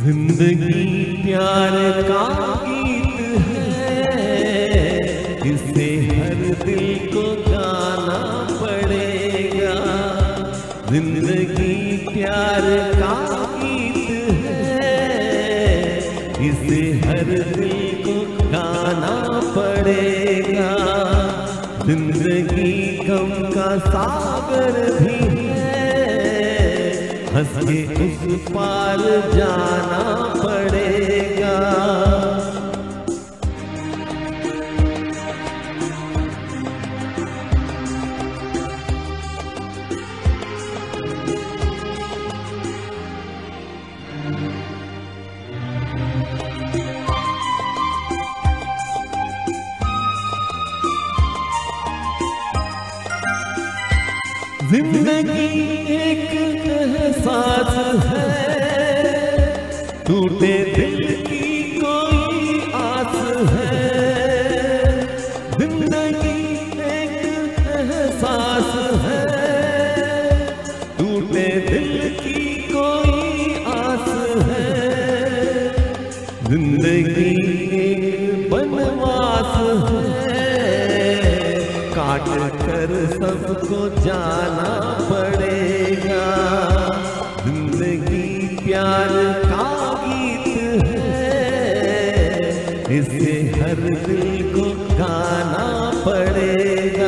जिंदगी प्यार का गीत है, इसे हर दिल को गाना पड़ेगा। जिंदगी प्यार का गीत है, इसे हर दिल को गाना पड़ेगा। जिंदगी गम का सागर भी है, हंस के उस पार जाना पड़ेगा। जिंदगी एक एहसास है, टूटे दिल की कोई आस है। जिंदगी एक एहसास है, टूटे दिल की कोई आस है। जिंदगी एक बनवास है, काट कर सबको जाना पड़ेगा। जिंदगी प्यार का गीत है, इसे हर दिल को गाना पड़ेगा।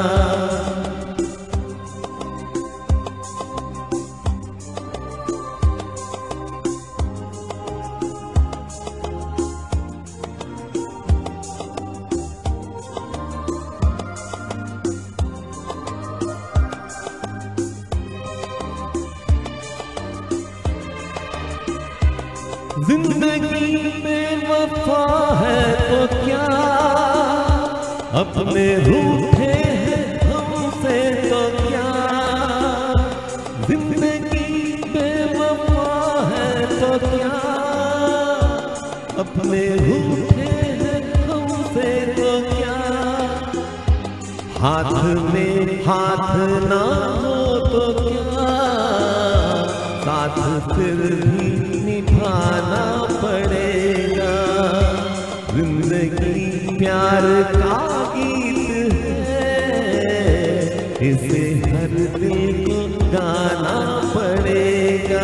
जिंदगी में वफा है तो क्या, अपने रूठे हैं हमसे तो क्या। जिंदगी में वफा है तो क्या, अपने रूठे हैं हमसे तो क्या। हाथ में हाथ ना हो तो क्या, साथ फिर भी निभाना पड़ेगा। जिंदगी प्यार का गीत है, इसे हर दिल को गाना पड़ेगा।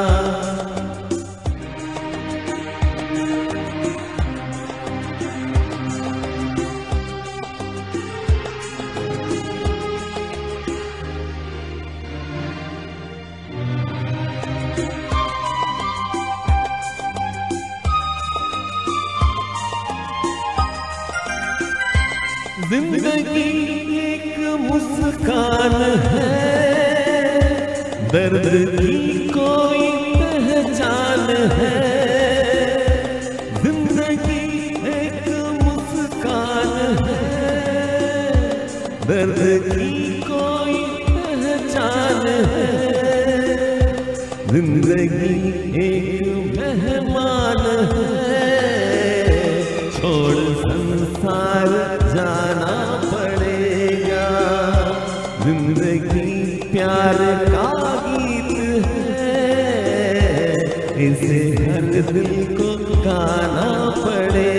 जिंदगी एक मुस्कान है, दर्द की कोई पहचान है। जिंदगी एक मुस्कान है, दर्द की कोई पहचान है। जिंदगी एक मेहमान है, छोड़ संसार जाना पड़ेगा। जिंदगी प्यार का गीत है, इसे हर दिल को गाना पड़ेगा।